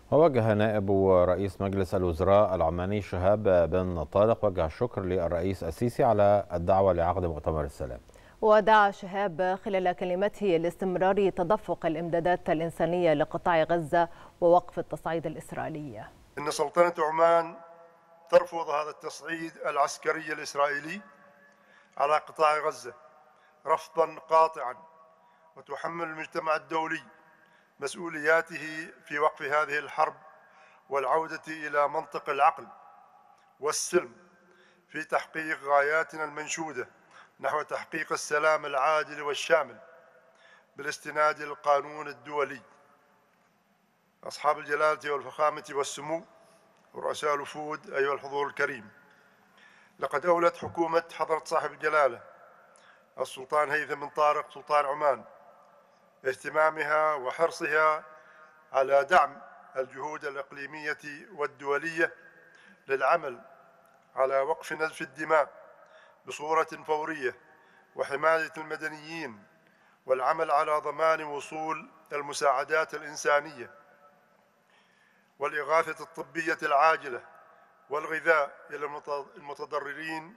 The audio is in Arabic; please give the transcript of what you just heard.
ووجه نائب رئيس مجلس الوزراء العماني شهاب بن طارق وجه الشكر للرئيس السيسي على الدعوة لعقد مؤتمر السلام. ودعا شهاب خلال كلمته لاستمرار تدفق الإمدادات الإنسانية لقطاع غزة ووقف التصعيد الإسرائيلي. إن سلطنة عمان ترفض هذا التصعيد العسكري الإسرائيلي على قطاع غزة رفضا قاطعا، وتحمل المجتمع الدولي مسؤولياته في وقف هذه الحرب والعودة إلى منطق العقل والسلم في تحقيق غاياتنا المنشودة نحو تحقيق السلام العادل والشامل بالاستناد للقانون الدولي. أصحاب الجلالة والفخامة والسمو ورؤساء الوفود، أيها الحضور الكريم، لقد أولت حكومة حضرة صاحب الجلالة السلطان هيثم بن طارق سلطان عمان اهتمامها وحرصها على دعم الجهود الإقليمية والدولية للعمل على وقف نزف الدماء بصورة فورية وحماية المدنيين والعمل على ضمان وصول المساعدات الإنسانية والإغاثة الطبية العاجلة والغذاء إلى المتضررين